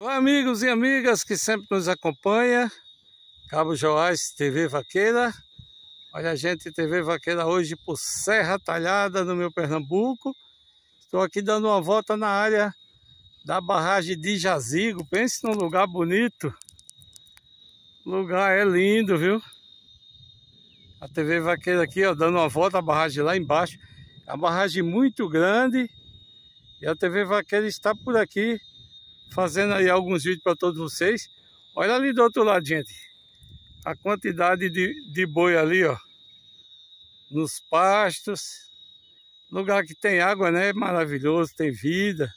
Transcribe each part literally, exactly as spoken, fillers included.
Olá, amigos e amigas que sempre nos acompanham. Cabo Joás, T V Vaqueira. Olha a gente, T V Vaqueira hoje por Serra Talhada, no meu Pernambuco. Estou aqui dando uma volta na área da barragem de Jazigo. Pense num lugar bonito. O lugar é lindo, viu? A T V Vaqueira aqui, ó, dando uma volta, a barragem lá embaixo. É uma barragem muito grande. E a T V Vaqueira está por aqui, fazendo aí alguns vídeos para todos vocês. Olha ali do outro lado, gente. A quantidade de, de boi ali, ó. Nos pastos. Lugar que tem água, né? Maravilhoso, tem vida.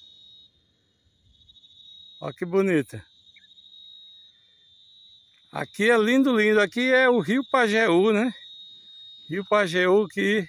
Olha que bonita. Aqui é lindo, lindo. Aqui é o Rio Pajeú, né? Rio Pajeú que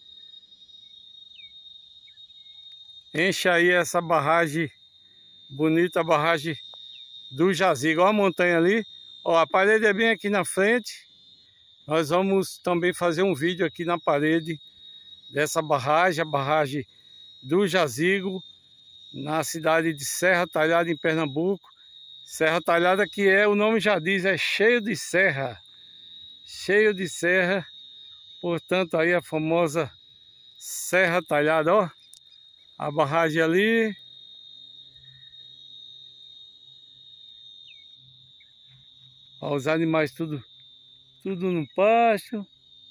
enche aí essa barragem bonita, a barragem do Jazigo. Olha a montanha ali. Ó, a parede é bem aqui na frente. Nós vamos também fazer um vídeo aqui na parede dessa barragem, a barragem do Jazigo, na cidade de Serra Talhada, em Pernambuco. Serra Talhada, que é, o nome já diz, é cheio de serra. Cheio de serra. Portanto, aí a famosa Serra Talhada, ó. A barragem ali. Ó, os animais tudo, tudo no pasto.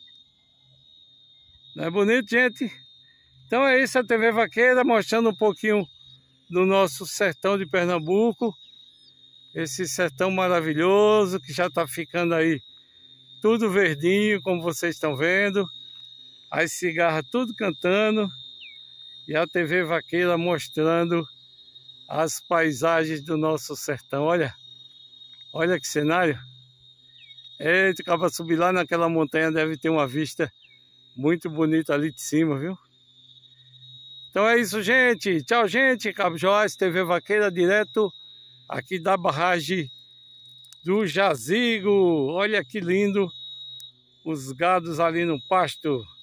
Não é bonito, gente? Então é isso, a T V Vaqueira mostrando um pouquinho do nosso sertão de Pernambuco. Esse sertão maravilhoso que já está ficando aí tudo verdinho, como vocês estão vendo. As cigarras tudo cantando. E a T V Vaqueira mostrando as paisagens do nosso sertão. Olha, olha que cenário. Eita, acaba subir lá naquela montanha, deve ter uma vista muito bonita ali de cima, viu? Então é isso, gente. Tchau, gente. Cabo Joás, T V Vaqueira, direto aqui da barragem do Jazigo. Olha que lindo os gados ali no pasto.